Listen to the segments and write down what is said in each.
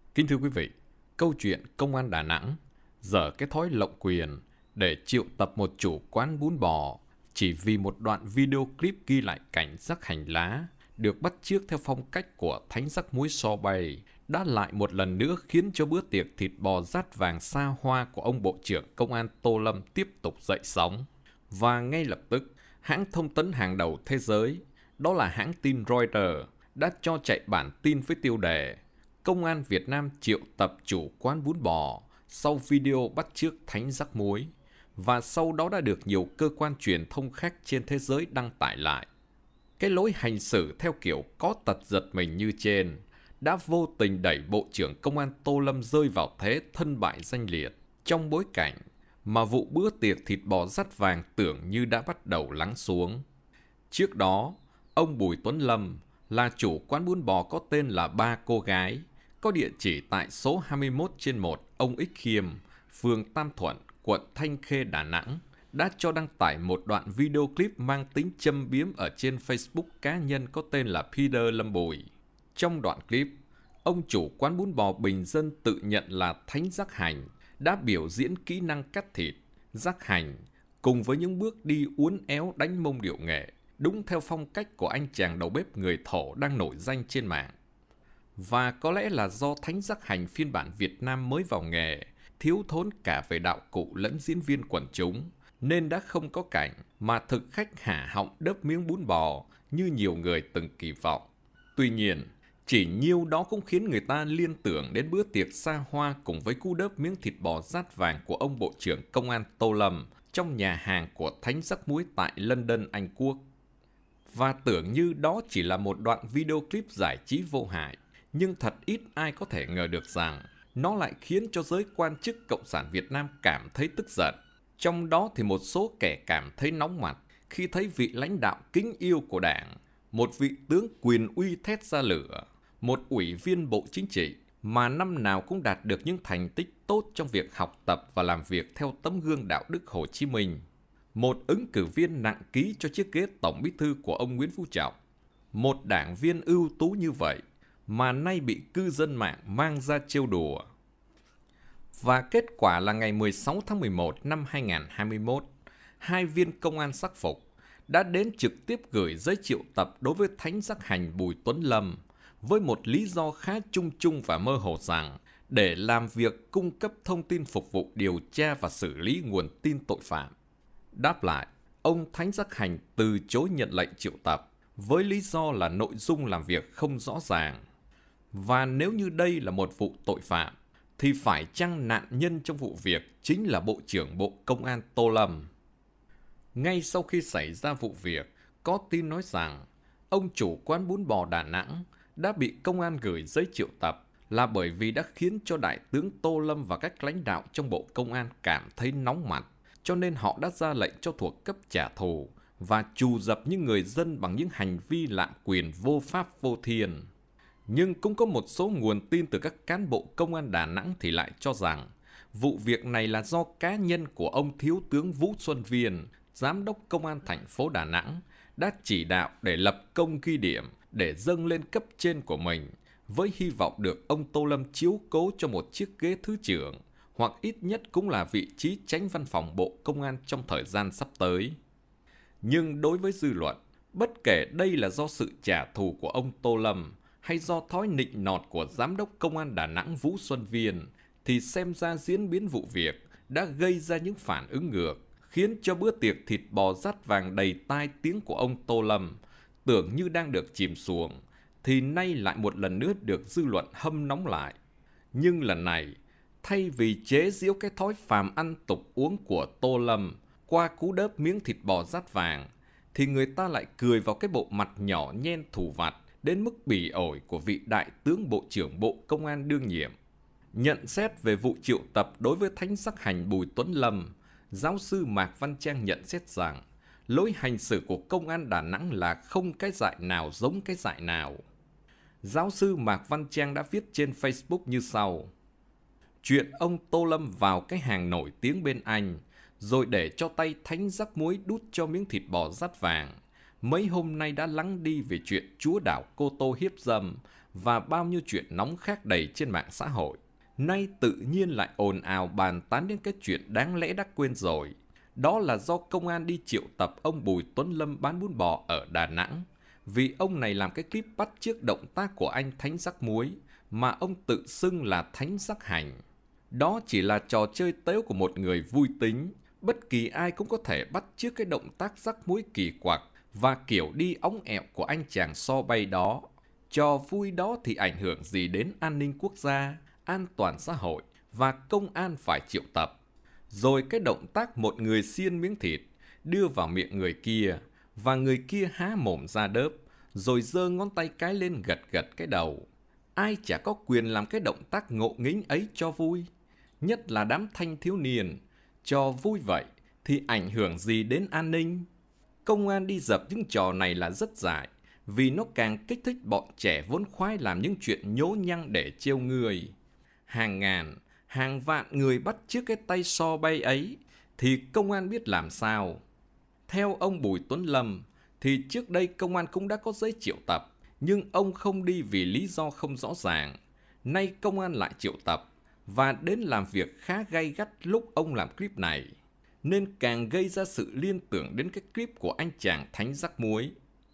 Kính thưa quý vị, câu chuyện công an Đà Nẵng dở cái thói lộng quyền để triệu tập một chủ quán bún bò chỉ vì một đoạn video clip ghi lại cảnh rắc hành lá được bắt chước theo phong cách của thánh rắc muối So Bay đã lại một lần nữa khiến cho bữa tiệc thịt bò rát vàng xa hoa của ông Bộ trưởng Công an Tô Lâm tiếp tục dậy sóng. Và ngay lập tức, hãng thông tấn hàng đầu thế giới, đó là hãng tin Reuters, đã cho chạy bản tin với tiêu đề Công an Việt Nam triệu tập chủ quán bún bò sau video bắt chước thánh rắc muối, và sau đó đã được nhiều cơ quan truyền thông khác trên thế giới đăng tải lại. Cái lối hành xử theo kiểu có tật giật mình như trên đã vô tình đẩy Bộ trưởng Công an Tô Lâm rơi vào thế thân bại danh liệt trong bối cảnh mà vụ bữa tiệc thịt bò rát vàng tưởng như đã bắt đầu lắng xuống. Trước đó, ông Bùi Tuấn Lâm là chủ quán bún bò có tên là Ba Cô Gái, có địa chỉ tại số 21/1 Ông Ích Khiêm, phường Tam Thuận, quận Thanh Khê, Đà Nẵng, đã cho đăng tải một đoạn video clip mang tính châm biếm ở trên Facebook cá nhân có tên là Peter Lâm Bùi. Trong đoạn clip, ông chủ quán bún bò bình dân tự nhận là thánh rắc hành đã biểu diễn kỹ năng cắt thịt, rắc hành, cùng với những bước đi uốn éo đánh mông điệu nghệ, đúng theo phong cách của anh chàng đầu bếp người Thổ đang nổi danh trên mạng. Và có lẽ là do thánh rắc hành phiên bản Việt Nam mới vào nghề, thiếu thốn cả về đạo cụ lẫn diễn viên quần chúng, nên đã không có cảnh mà thực khách hả họng đớp miếng bún bò như nhiều người từng kỳ vọng. Tuy nhiên, chỉ nhiêu đó cũng khiến người ta liên tưởng đến bữa tiệc xa hoa cùng với cú đớp miếng thịt bò rát vàng của ông Bộ trưởng Công an Tô Lâm trong nhà hàng của thánh rắc muối tại London, Anh Quốc. Và tưởng như đó chỉ là một đoạn video clip giải trí vô hại, nhưng thật ít ai có thể ngờ được rằng nó lại khiến cho giới quan chức Cộng sản Việt Nam cảm thấy tức giận. Trong đó thì một số kẻ cảm thấy nóng mặt khi thấy vị lãnh đạo kính yêu của Đảng, một vị tướng quyền uy thét ra lửa, một ủy viên Bộ Chính trị mà năm nào cũng đạt được những thành tích tốt trong việc học tập và làm việc theo tấm gương đạo đức Hồ Chí Minh, một ứng cử viên nặng ký cho chiếc ghế Tổng Bí thư của ông Nguyễn Phú Trọng, một đảng viên ưu tú như vậy mà nay bị cư dân mạng mang ra trêu đùa. Và kết quả là ngày 16 tháng 11 năm 2021, hai viên công an sắc phục đã đến trực tiếp gửi giấy triệu tập đối với thánh rắc hành Bùi Tuấn Lâm với một lý do khá chung chung và mơ hồ rằng để làm việc cung cấp thông tin phục vụ điều tra và xử lý nguồn tin tội phạm. Đáp lại, ông thánh rắc hành từ chối nhận lệnh triệu tập với lý do là nội dung làm việc không rõ ràng. Và nếu như đây là một vụ tội phạm, thì phải chăng nạn nhân trong vụ việc chính là Bộ trưởng Bộ Công an Tô Lâm? Ngay sau khi xảy ra vụ việc, có tin nói rằng ông chủ quán bún bò Đà Nẵng đã bị công an gửi giấy triệu tập là bởi vì đã khiến cho Đại tướng Tô Lâm và các lãnh đạo trong Bộ Công an cảm thấy nóng mặt, cho nên họ đã ra lệnh cho thuộc cấp trả thù và trù dập những người dân bằng những hành vi lạm quyền vô pháp vô thiên. Nhưng cũng có một số nguồn tin từ các cán bộ công an Đà Nẵng thì lại cho rằng vụ việc này là do cá nhân của ông Thiếu tướng Vũ Xuân Viên, Giám đốc Công an thành phố Đà Nẵng, đã chỉ đạo để lập công ghi điểm để dâng lên cấp trên của mình, với hy vọng được ông Tô Lâm chiếu cố cho một chiếc ghế thứ trưởng, hoặc ít nhất cũng là vị trí chánh văn phòng Bộ Công an trong thời gian sắp tới. Nhưng đối với dư luận, bất kể đây là do sự trả thù của ông Tô Lâm hay do thói nịnh nọt của Giám đốc Công an Đà Nẵng Vũ Xuân Viên, thì xem ra diễn biến vụ việc đã gây ra những phản ứng ngược, khiến cho bữa tiệc thịt bò rát vàng đầy tai tiếng của ông Tô Lâm tưởng như đang được chìm xuồng, thì nay lại một lần nữa được dư luận hâm nóng lại. Nhưng lần này, thay vì chế giễu cái thói phàm ăn tục uống của Tô Lâm qua cú đớp miếng thịt bò rát vàng, thì người ta lại cười vào cái bộ mặt nhỏ nhen thù vặt đến mức bỉ ổi của vị Đại tướng Bộ trưởng Bộ Công an đương nhiệm. Nhận xét về vụ triệu tập đối với thánh rắc hành Bùi Tuấn Lâm, giáo sư Mạc Văn Trang nhận xét rằng lối hành xử của Công an Đà Nẵng là không cái dại nào giống cái dại nào. Giáo sư Mạc Văn Trang đã viết trên Facebook như sau: chuyện ông Tô Lâm vào cái hàng nổi tiếng bên Anh, rồi để cho tay thánh rắc muối đút cho miếng thịt bò rát vàng, mấy hôm nay đã lắng đi về chuyện chúa đảo Cô Tô hiếp dâm và bao nhiêu chuyện nóng khác đầy trên mạng xã hội. Nay tự nhiên lại ồn ào bàn tán đến cái chuyện đáng lẽ đã quên rồi. Đó là do công an đi triệu tập ông Bùi Tuấn Lâm bán bún bò ở Đà Nẵng, vì ông này làm cái clip bắt chước động tác của anh Thánh Rắc Muối mà ông tự xưng là Thánh Rắc Hành. Đó chỉ là trò chơi tếu của một người vui tính, bất kỳ ai cũng có thể bắt chước cái động tác rắc muối kỳ quặc và kiểu đi óng ẹo của anh chàng so bay đó. Trò vui đó thì ảnh hưởng gì đến an ninh quốc gia, an toàn xã hội và công an phải triệu tập. Rồi cái động tác một người xiên miếng thịt đưa vào miệng người kia và người kia há mồm ra đớp, rồi giơ ngón tay cái lên gật gật cái đầu. Ai chả có quyền làm cái động tác ngộ nghĩnh ấy cho vui, nhất là đám thanh thiếu niên. Cho vui vậy thì ảnh hưởng gì đến an ninh? Công an đi dập những trò này là rất dại, vì nó càng kích thích bọn trẻ vốn khoái làm những chuyện nhố nhăng để trêu người. Hàng ngàn, hàng vạn người bắt chước cái tay so bay ấy, thì công an biết làm sao? Theo ông Bùi Tuấn Lâm, thì trước đây công an cũng đã có giấy triệu tập, nhưng ông không đi vì lý do không rõ ràng. Nay công an lại triệu tập, và đến làm việc khá gay gắt lúc ông làm clip này, nên càng gây ra sự liên tưởng đến cái clip của anh chàng Thánh Rắc Muối.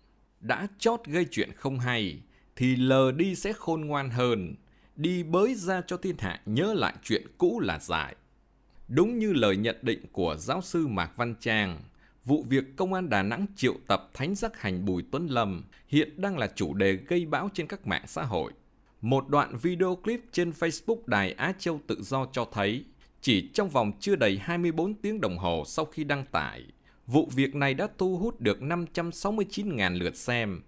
Đã chót gây chuyện không hay, thì lờ đi sẽ khôn ngoan hơn, đi bới ra cho thiên hạ nhớ lại chuyện cũ là dại. Đúng như lời nhận định của giáo sư Mạc Văn Trang, vụ việc công an Đà Nẵng triệu tập Thánh Rắc Hành Bùi Tuấn Lâm hiện đang là chủ đề gây bão trên các mạng xã hội. Một đoạn video clip trên Facebook Đài Á Châu Tự Do cho thấy, chỉ trong vòng chưa đầy 24 tiếng đồng hồ sau khi đăng tải, vụ việc này đã thu hút được 569.000 lượt xem,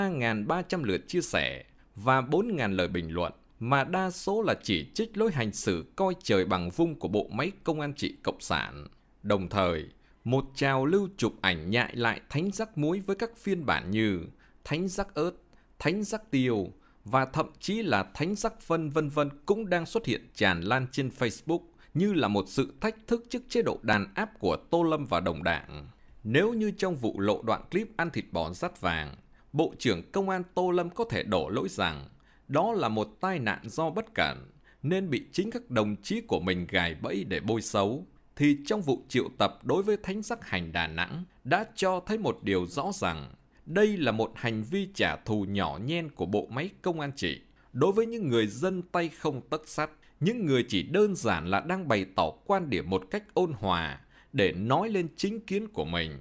3.300 lượt chia sẻ và 4.000 lời bình luận, mà đa số là chỉ trích lối hành xử coi trời bằng vung của bộ máy công an trị cộng sản. Đồng thời, một trào lưu chụp ảnh nhại lại Thánh Rắc Muối với các phiên bản như Thánh Rắc Ớt, Thánh Rắc Tiêu và thậm chí là Thánh Rắc Phân vân vân cũng đang xuất hiện tràn lan trên Facebook như là một sự thách thức trước chế độ đàn áp của Tô Lâm và đồng đảng. Nếu như trong vụ lộ đoạn clip ăn thịt bò dát vàng, Bộ trưởng Công an Tô Lâm có thể đổ lỗi rằng đó là một tai nạn do bất cẩn, nên bị chính các đồng chí của mình gài bẫy để bôi xấu, thì trong vụ triệu tập đối với Thánh Rắc Hành Đà Nẵng đã cho thấy một điều rõ rằng đây là một hành vi trả thù nhỏ nhen của bộ máy công an trị đối với những người dân tay không tấc sắt, những người chỉ đơn giản là đang bày tỏ quan điểm một cách ôn hòa để nói lên chính kiến của mình.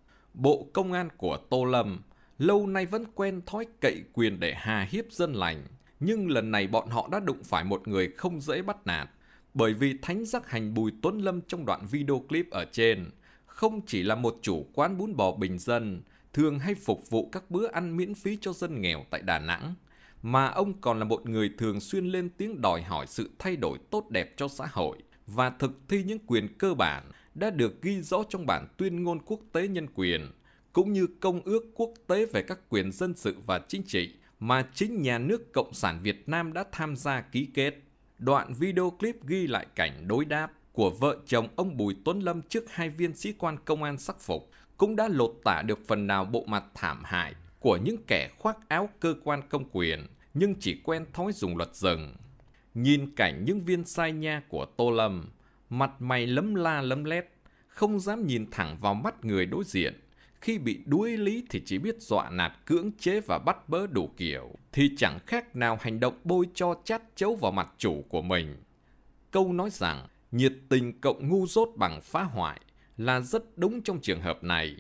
Bộ Công an của Tô Lâm lâu nay vẫn quen thói cậy quyền để hà hiếp dân lành, nhưng lần này bọn họ đã đụng phải một người không dễ bắt nạt, bởi vì Thánh Rắc Hành Bùi Tuấn Lâm trong đoạn video clip ở trên không chỉ là một chủ quán bún bò bình dân thường hay phục vụ các bữa ăn miễn phí cho dân nghèo tại Đà Nẵng, mà ông còn là một người thường xuyên lên tiếng đòi hỏi sự thay đổi tốt đẹp cho xã hội và thực thi những quyền cơ bản đã được ghi rõ trong bản tuyên ngôn quốc tế nhân quyền, cũng như Công ước quốc tế về các quyền dân sự và chính trị mà chính nhà nước Cộng sản Việt Nam đã tham gia ký kết. Đoạn video clip ghi lại cảnh đối đáp của vợ chồng ông Bùi Tuấn Lâm trước hai viên sĩ quan công an sắc phục cũng đã lột tả được phần nào bộ mặt thảm hại của những kẻ khoác áo cơ quan công quyền nhưng chỉ quen thói dùng luật rừng. Nhìn cảnh những viên sai nha của Tô Lâm, mặt mày lấm la lấm lét, không dám nhìn thẳng vào mắt người đối diện, khi bị đuối lý thì chỉ biết dọa nạt cưỡng chế và bắt bớ đủ kiểu, thì chẳng khác nào hành động bôi cho chát chấu vào mặt chủ của mình. Câu nói rằng nhiệt tình cộng ngu dốt bằng phá hoại là rất đúng trong trường hợp này.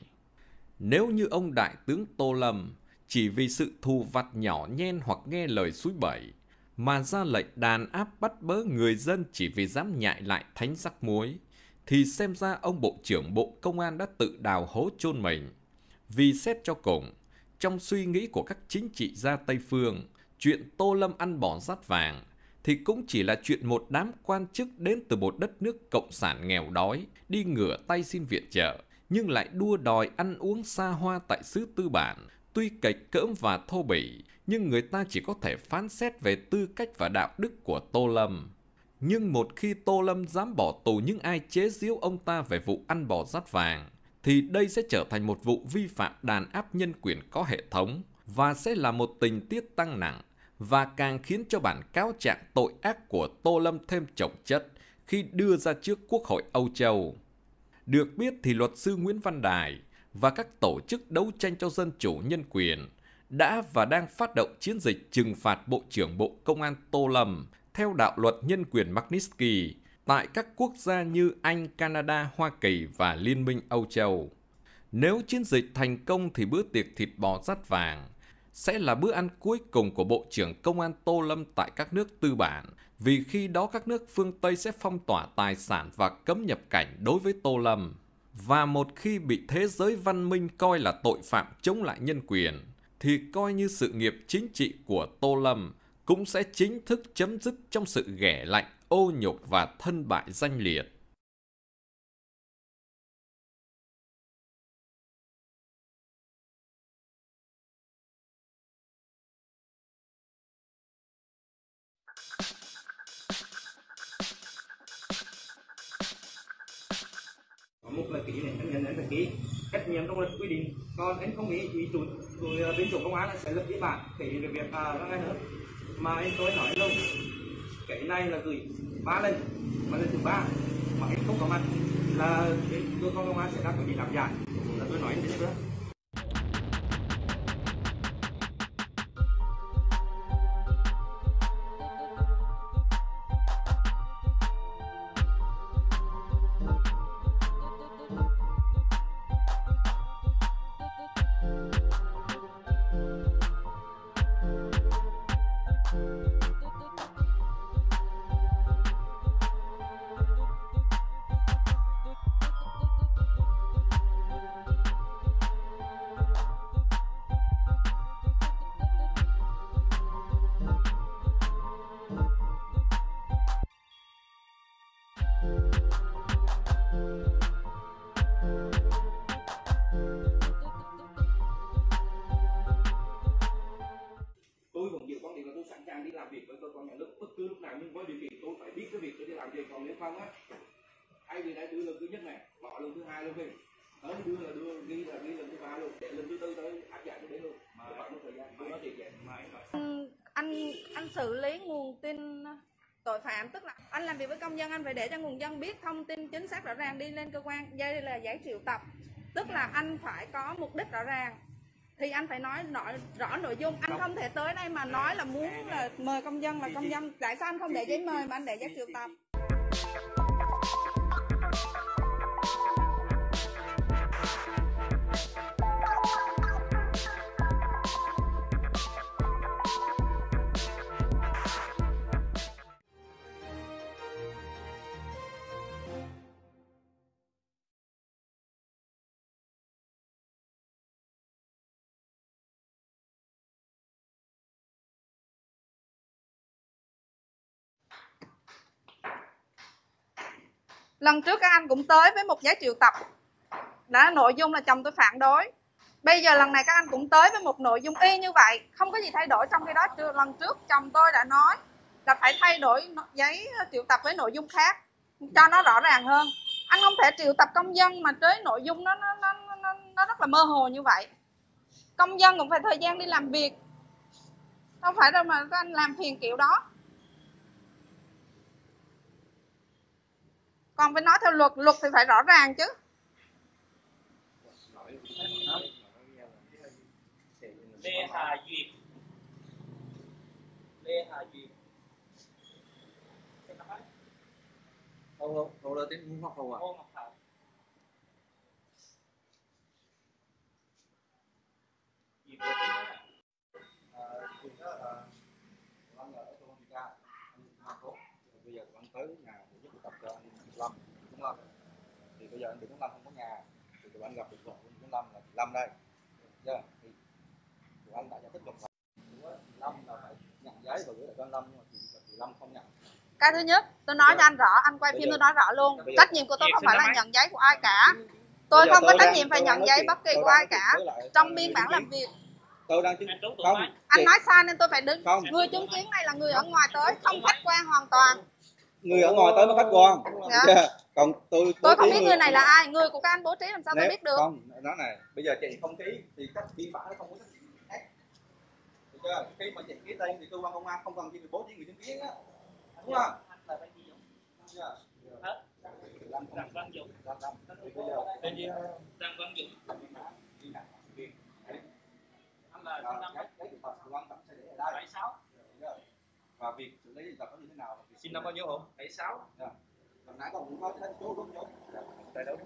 Nếu như ông Đại tướng Tô Lâm chỉ vì sự thù vặt nhỏ nhen hoặc nghe lời xúi bẩy mà ra lệnh đàn áp bắt bớ người dân chỉ vì dám nhại lại Thánh Rắc Muối, thì xem ra ông Bộ trưởng Bộ Công an đã tự đào hố chôn mình. Vì xét cho cùng, trong suy nghĩ của các chính trị gia Tây Phương, chuyện Tô Lâm ăn bò dát vàng thì cũng chỉ là chuyện một đám quan chức đến từ một đất nước cộng sản nghèo đói đi ngửa tay xin viện trợ, nhưng lại đua đòi ăn uống xa hoa tại xứ Tư Bản. Tuy kệch cỡm và thô bỉ, nhưng người ta chỉ có thể phán xét về tư cách và đạo đức của Tô Lâm. Nhưng một khi Tô Lâm dám bỏ tù những ai chế giễu ông ta về vụ ăn bò dát vàng, thì đây sẽ trở thành một vụ vi phạm đàn áp nhân quyền có hệ thống và sẽ là một tình tiết tăng nặng và càng khiến cho bản cáo trạng tội ác của Tô Lâm thêm chồng chất khi đưa ra trước Quốc hội Âu Châu. Được biết thì luật sư Nguyễn Văn Đài và các tổ chức đấu tranh cho dân chủ nhân quyền đã và đang phát động chiến dịch trừng phạt Bộ trưởng Bộ Công an Tô Lâm theo đạo luật nhân quyền Magnitsky tại các quốc gia như Anh, Canada, Hoa Kỳ và Liên minh Âu Châu. Nếu chiến dịch thành công thì bữa tiệc thịt bò dát vàng sẽ là bữa ăn cuối cùng của Bộ trưởng Công an Tô Lâm tại các nước tư bản, vì khi đó các nước phương Tây sẽ phong tỏa tài sản và cấm nhập cảnh đối với Tô Lâm. Và một khi bị thế giới văn minh coi là tội phạm chống lại nhân quyền, thì coi như sự nghiệp chính trị của Tô Lâm cũng sẽ chính thức chấm dứt trong sự ghẻ lạnh, ô nhục và thân bại danh liệt. Một là ký này, anh nhận anh phải ký trách nhiệm trong luật quy định, còn anh không nghĩ thì bên chủ công an sẽ lập biên bản cái việc ra ngay nữa. Mà anh tôi nói luôn, cái này là gửi 3 lần, mà lần thứ 3 mà anh không có mặt là cơ quan công an sẽ ra quyết định áp giải, là tôi nói anh thế nữa. Tôi cũng giữ quan điểm là tôi sẵn sàng đi làm việc với cơ quan nhà nước bất cứ lúc nào, nhưng với điều kiện tôi phải biết cái việc tôi đi làm việc. Còn nếu không á, thay vì đã đưa lần thứ nhất này, bỏ lần thứ hai luôn đi, tới đưa ghi lần thứ ba luôn, để lần thứ tư tới áp giải cho đến luôn. Mà phải một thời gian, tôi nói thiệt vậy. Anh xử lý nguồn tin tội phạm, tức là anh làm việc với công dân, anh phải để cho nguồn dân biết thông tin chính xác rõ ràng đi lên cơ quan. Đây là giấy triệu tập, tức là anh phải có mục đích rõ ràng thì anh phải nói rõ nội dung. Anh không thể tới đây mà nói là muốn là mời công dân là công dân. Tại sao anh không để giấy mời mà anh để giấy triệu tập? Lần trước các anh cũng tới với một giấy triệu tập, đã nội dung là chồng tôi phản đối. Bây giờ lần này các anh cũng tới với một nội dung y như vậy, không có gì thay đổi. Trong khi đó lần trước chồng tôi đã nói là phải thay đổi giấy triệu tập với nội dung khác cho nó rõ ràng hơn. Anh không thể triệu tập công dân mà tới nội dung nó rất là mơ hồ như vậy. Công dân cũng phải thời gian đi làm việc, không phải đâu mà các anh làm phiền kiểu đó. Còn phải nói theo luật, luật thì phải rõ ràng chứ. Lê Hà Duyệt. Hầu là tên Ngô Ngọc Hầu à? Ngô Ngọc Hầu. Duyệt là tên đó. Duyệt đó là anh ở trong điều tra, anh làm tốt. Bây giờ anh tới nhà để giúp tập cho anh Lâm, Tuấn Lâm. Thì bây giờ anh Tuấn Lâm không có nhà, thì tụi anh gặp được vợ Tuấn Lâm là chị Lâm đây. Giờ thì tụi anh đã giải thích luật là Lâm là phải nhận giấy và gửi lại cho anh Lâm, nhưng mà chị Lâm không nhận. Cái thứ nhất, tôi nói cho anh rõ, anh quay phim tôi nói rõ luôn. Trách nhiệm của tôi không phải là nhận giấy của ai cả. Tôi không có trách nhiệm phải nhận giấy bất kỳ của ai cả. Trong biên bản làm việc, Tôi đang không. anh nói sai nên tôi phải đứng. Người chứng kiến này là người ở ngoài tới, không khách quan hoàn toàn. người ở ngoài tới mới khách quan. Dạ. Còn tôi Tôi không bố trí biết người này là ai, người của các anh bố trí làm sao tôi nếu biết được. không nói này, bây giờ chị không ký thì các vi phạm nó không có trách nhiệm khác. Được chưa? Khi mà chị ký tên thì cơ quan công an không cần chỉ bố trí người chứng kiến á, đúng không? Đặng Văn Dũng. Tên gì? Đặng Văn Dũng. Anh là sinh năm quan trọng sẽ để ở đây. 76. Và việc xử lý là có như thế nào? Sinh năm bao nhiêu hả? 76. Hồi nãy còn cũng nói đến chú đúng không? Tại đâu?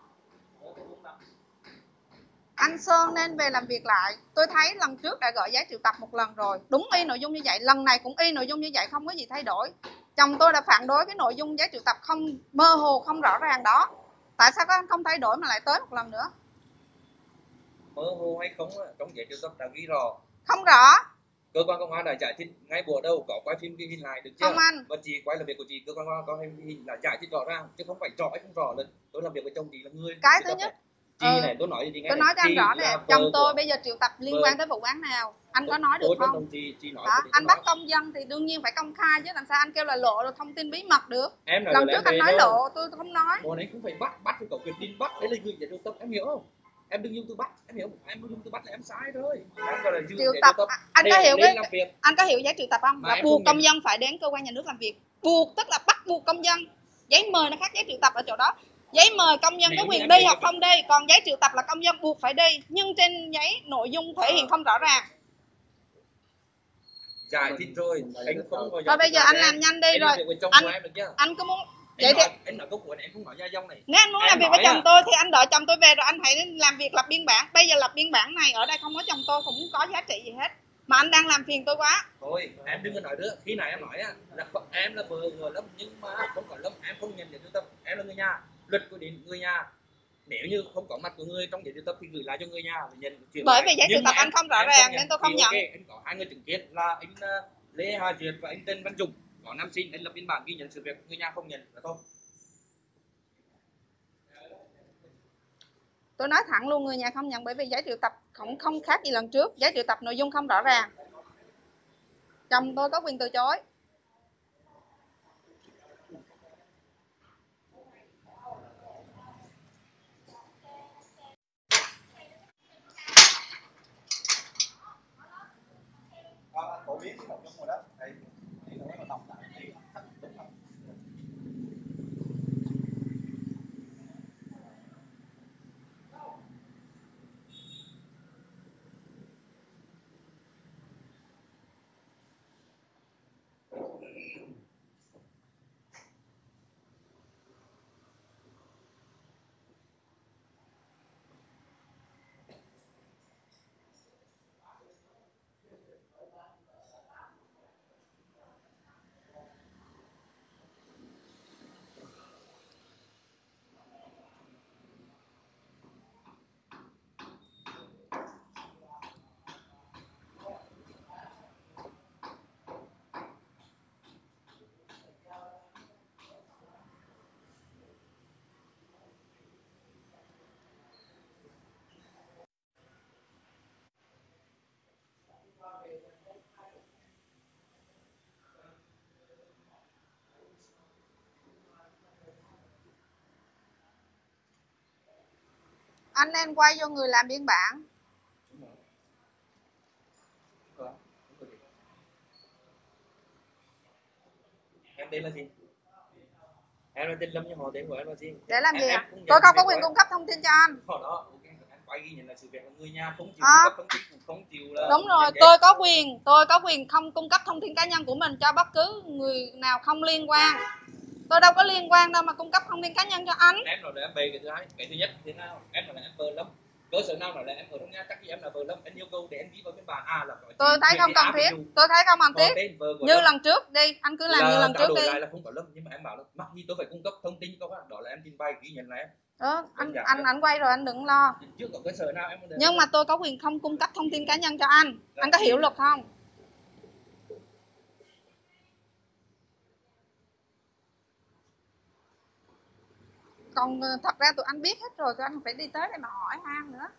Anh Sơn nên về làm việc lại. Tôi thấy lần trước đã gửi giấy triệu tập một lần rồi, đúng y nội dung như vậy, lần này cũng y nội dung như vậy, không có gì thay đổi. Chồng tôi đã phản đối cái nội dung giấy triệu tập không mơ hồ, không rõ ràng đó. Tại sao các anh không thay đổi mà lại tới một lần nữa? Mơ hồ hay không trong giấy triệu tập đã ghi rõ. Không rõ. Cơ quan công an đã giải thích ngay buổi đầu, có quay phim ghi hình lại được chưa? Không anh. Và chị quay làm việc của chị, cơ quan công an có hình là giải thích rõ ràng, chứ không phải rõ hay không rõ. Là tôi làm việc với chồng chị là người. Cái thứ nhất, chị này tôi nói cho chị nghe. tôi nói cho anh rõ nè, chồng tôi bây giờ triệu tập liên quan tới vụ án nào, anh có nói được không? Chị nói đó, anh bắt công dân thì đương nhiên phải công khai chứ, làm sao anh kêu là lộ rồi thông tin bí mật được. Lần trước anh nói lộ, tôi không nói. Bọn ấy cũng phải bắt phải có quyết định bắt, đấy là người giải triệu tập, em hiểu không? Em đừng dùng từ bắt, em hiểu không? Em dùng từ bắt là em sai thôi. Em gọi là triệu tập, anh có hiểu anh có hiểu giấy triệu tập không? Mà là buộc công dân phải đến cơ quan nhà nước làm việc. Buộc tức là bắt buộc công dân. Giấy mời nó khác giấy triệu tập ở chỗ đó. Giấy mời công dân có quyền đi hoặc không đi, còn giấy triệu tập là công dân buộc phải đi, nhưng trên giấy nội dung thể hiện không rõ ràng. Giải thích rồi, anh không có. Rồi bây giờ anh làm nhanh đi rồi. Anh có muốn vậy thì anh nói câu của em không nói ra dông này. Nếu anh muốn làm việc với chồng tôi thì anh đợi chồng tôi về rồi anh hãy làm việc lập biên bản. Bây giờ lập biên bản này ở đây không có chồng tôi cũng có giá trị gì hết, mà anh đang làm phiền tôi quá. Thôi em đừng có nói nữa, khi này em nói là em là vợ người Lâm nhưng mà không có Lâm, em không nhận giấy triệu tập, em là người nhà, luật quy định người nhà nếu như không có mặt của người trong giấy triệu tập thì gửi lại cho người nhà và nhận chuyển. Bởi vì giấy triệu tập anh không rõ ràng nên tôi không nhận. Okay, anh có hai người chứng kiến là anh Lê Hà Duyệt và anh Trần Văn Dũng có năm sinh, anh lập biên bản ghi nhận sự việc, người nhà không nhận là thôi. Tôi nói thẳng luôn, người nhà không nhận bởi vì giấy triệu tập không khác gì lần trước, giấy triệu tập nội dung không rõ ràng. Chồng tôi có quyền từ chối. Phổ biến cái nội dung rồi đó. Thì nó đọc lại thì đúng không? Anh nên quay vô người làm biên bản. Em tên là gì? Em là tên Lâm nhưng họ tên của em là gì? Để làm gì ạ? Tôi không có quyền cung cấp thông tin cho anh. Đó, em quay ghi nhận là sự việc là người nhà không chịu cung cấp thông tin, không chịu là. Đúng rồi, tôi có quyền không cung cấp thông tin cá nhân của mình cho bất cứ người nào không liên quan. Tôi đâu có liên quan đâu mà cung cấp thông tin cá nhân cho anh. Em nói là em về cái thứ hai, cái thứ nhất thế nào? Em nói là em vợ Lâm. Cơ sở nào nói là em ở trong nhà, chắc gì em là vợ Lâm, em yêu cầu để em ghi vào biên bản là tôi thấy không cần thiết, như lần trước đi, anh cứ làm như lần trước đi. Lại là không có Lâm, nhưng mà em bảo là mặc gì tôi phải cung cấp thông tin cho các bạn, đó là em trình bày ghi nhận là em. Anh quay rồi anh đừng lo. Trước có cơ sở nào em nhưng mà tôi có quyền không cung cấp thông tin cá nhân cho anh. Anh có hiểu luật không? Còn thật ra tụi anh biết hết rồi, tụi anh phải đi tới đây mà hỏi han nữa.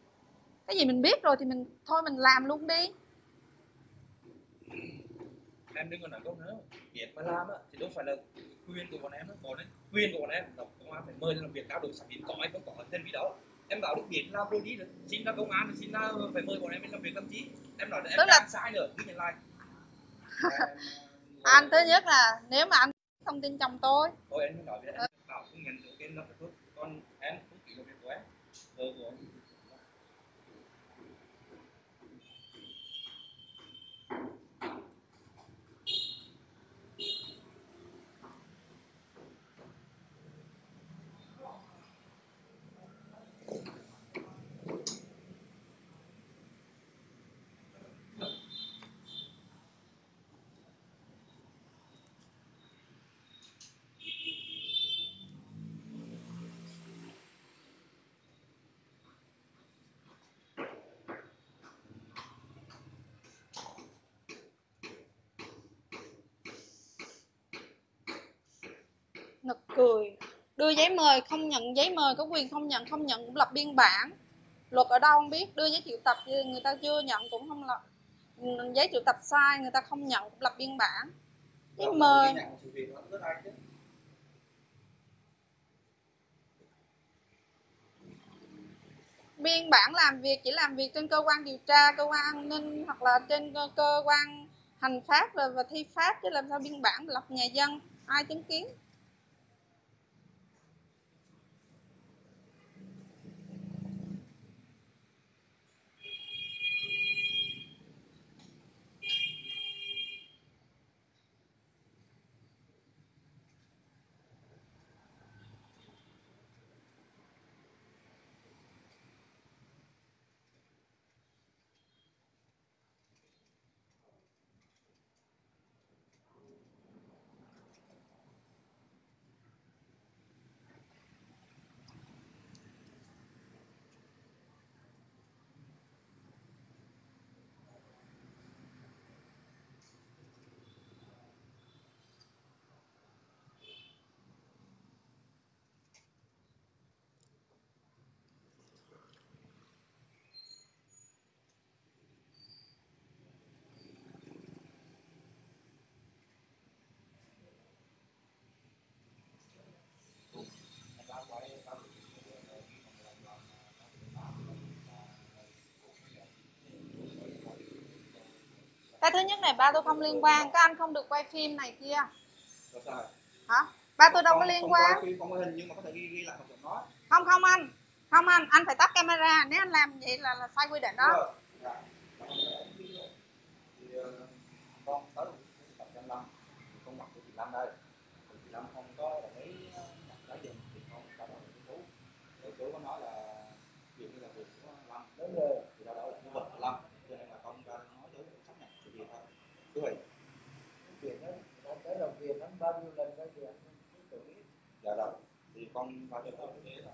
Cái gì mình biết rồi thì mình làm luôn đi. em đừng có nói câu nữa, việc mà làm á thì đâu phải là quyền của bọn em đó, còn quyền của bọn em là công an phải mời lên làm việc trao đổi xác định có hay không có hành vi đó. Em bảo được biển làm rồi đi được, xin ra công an, xin ra phải mời bọn em lên làm việc làm gì? Em nói là em đang sai nữa, ghi nhận lại. Anh thứ nhất là nếu mà anh không tin chồng tôi Thôi em mới nói với em bảo không nhận được cái lập tức, con em không ký vào việc của em, vợ của em. nực cười, đưa giấy mời không nhận giấy mời, có quyền không nhận cũng lập biên bản. Luật ở đâu không biết, đưa giấy triệu tập người ta chưa nhận cũng không lập, giấy triệu tập sai người ta không nhận cũng lập biên bản. Giấy mời biên bản làm việc chỉ làm việc trên cơ quan điều tra, cơ quan an ninh hoặc là trên cơ quan hành pháp và thi pháp, chứ làm sao biên bản lập nhà dân ai chứng kiến. Cái thứ nhất này ba tôi không liên quan, các anh không được quay phim này kia. Hả? Ba tôi đâu có liên quan. Không có hình nhưng mà có thể ghi lại một giọng nói. Không anh phải tắt camera, nếu anh làm vậy là sai quy định đó. Thì con tới tập cho anh Lâm, con mặc của chị Lâm đây, chị Lâm không có đồng ý mặc cái gì thì con trả lời với chú có nói là việc như là việc của Lâm, đúng rồi, thì đó là của vật của Lâm, cho nên là con ra nói chú xác nhận sự việc thôi, chú Huệ. Chuyện đó, con tới làm việc lắm bao nhiêu lần cái chuyện không tự biết. Dạ rồi, thì con vào cho con thế rồi.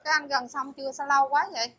Các anh gần xong chưa? Sao lâu quá vậy?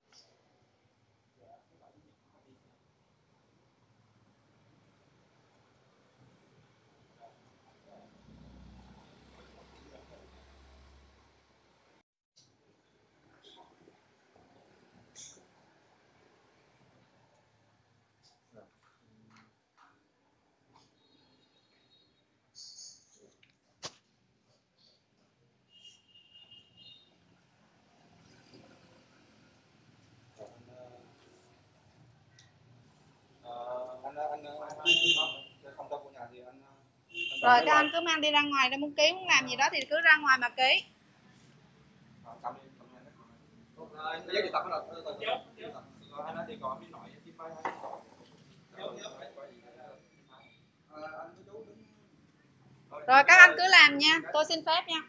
không có của nhà thì anh Rồi các anh cứ mang đi ra ngoài để muốn ký, muốn làm gì đó thì cứ ra ngoài mà ký. cầm đi giấy triệu tập đó anh nói thì còn đi nội đi bay anh Rồi các anh cứ làm nha, tôi xin phép nha.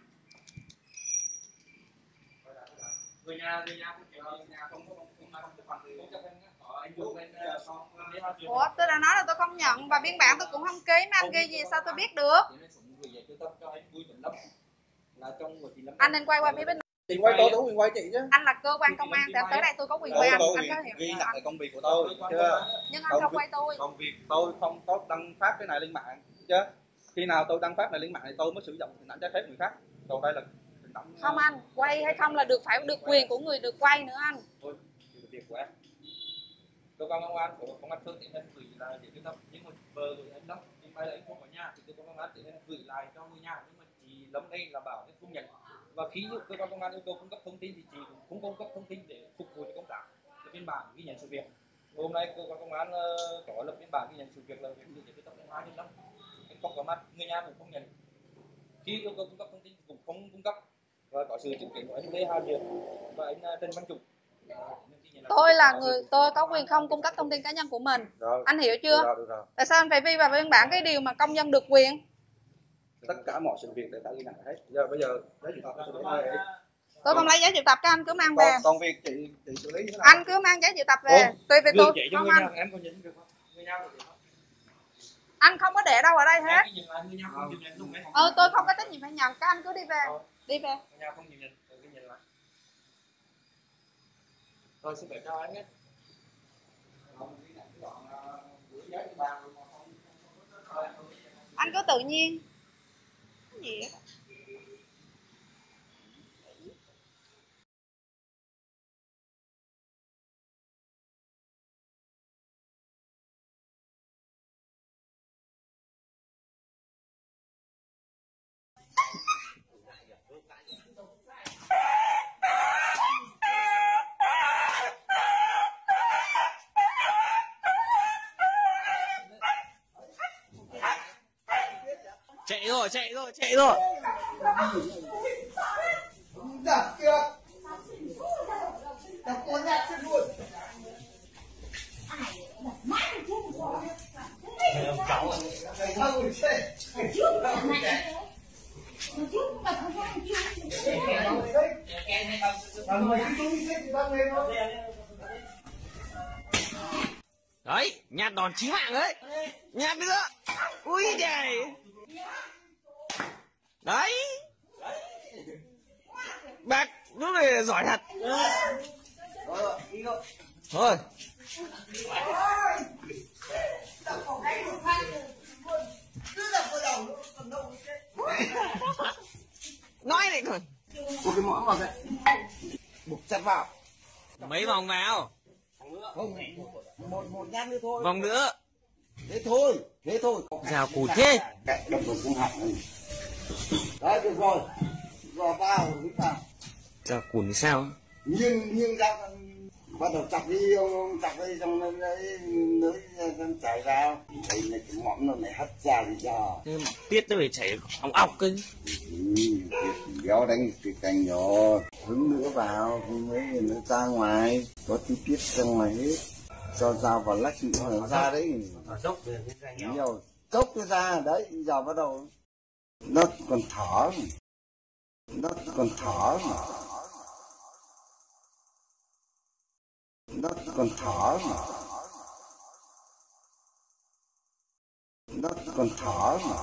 Người nhà không có phần thì anh dùng bên Ủa, tôi đã nói là tôi không nhận và biên bản tôi cũng không ký, mà anh ghi gì sao tôi biết được? Anh nên quay qua phía bên này. chị quay tôi có quyền quay chị chứ. Anh là cơ quan công an thì tới đây tôi có quyền quay anh có hiểu ghi không? nhận là công việc của tôi chưa? Nhưng anh không quay tôi. Công việc tôi không có đăng phát cái này lên mạng chứ. Khi nào tôi đăng phát này lên mạng thì tôi mới sử dụng hình ảnh trái phép người khác. Còn đây là hình ảnh Không anh, quay hay không là phải được quyền của người được quay nữa anh. thôi, việc của em. cơ quan công an của công an phường tiến hành gửi lại để chúng ta, nhưng mà vợ của anh Lâm nhưng mà anh không có nhà thì cơ quan công an tiến hành gửi lại cho người nhà, nhưng mà chị Lâm đây là bảo anh không nhận, và khi cơ quan công an yêu cầu cung cấp thông tin thì chị cũng không cung cấp thông tin để phục vụ cho công tác lập biên bản ghi nhận sự việc. Hôm nay cơ quan công an có lập biên bản ghi nhận sự việc là việc gửi để tập hai đến năm anh không có mặt, người nhà cũng không nhận, khi yêu cầu cung cấp thông tin cũng không cung cấp, và có sự chứng kiến của anh Lê Hà Diệp và anh Trần Văn Trục. Tôi là người, tôi có quyền không cung cấp thông tin cá nhân của mình. Rồi, Anh hiểu chưa? được rồi. Tại sao anh phải vi vào biên bản cái điều mà công dân được quyền? Tất cả mọi sự việc đều đã ghi nhận hết. Bây giờ lấy triệu tập xử lý ngay. Tôi không lấy giấy triệu tập, các anh cứ mang về. Còn việc chị xử lý thế nào? Anh cứ mang giấy triệu tập về. Tùy về tôi. Không anh. Em có nhận được không? Người nhà được không? Anh không có để đâu ở đây hết. Người nhà không chịu nhận luôn đấy. Tôi không có trách nhiệm phải nhận, các anh cứ đi về. Đi về. Người nhà không chịu nhận, tự nhận lại. Rồi xin phép chào anh nhé. Anh cứ tự nhiên. Cái gì á? Chạy rồi. Đặt kia. Đặt con nhát trên luôn. Cháu Thầy thâu rồi xe. đấy, nhát đòn chí mạng đấy. Nhát nữa. Ui trời. Đấy. Bác lúc này giỏi thật. Thôi. Nói này còn. Một cái mõm vào vậy. Buộc chặt vào. Mấy vòng vào. Không, một nhát nữa thôi. Vòng nữa. Thế thôi. Rào cùn thế. Cạnh đập vào cung họng. Đấy, được rồi. Rồi vào, hít vào. Rào cùn thì sao? Nhưng ra bắt đầu chặt đi, ông chặt đi xong đấy nới chảy ra. Thấy là cái mõm nó lại hất ra thì giờ. Tiết nó phải chảy ong ọc cơ. Béo đánh cái cành nhỏ, hứng nữa vào, hứng ấy nó ra ngoài, có tí tiết ra ngoài hết. Cho dao vào lách nữa là ra đấy. Nhiều chốc nó ra đấy, giờ bắt đầu nó còn thở mà. Nó còn thở mà. Nó còn thở mà. Nó còn thở mà.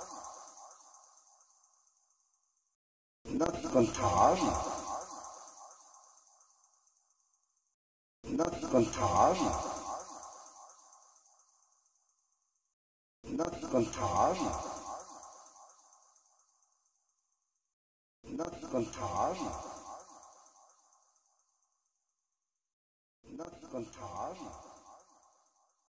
Nó còn thở mà. Đất còn thở mà. Đất còn thở mà. Đất còn thở mà. Đất còn thở mà.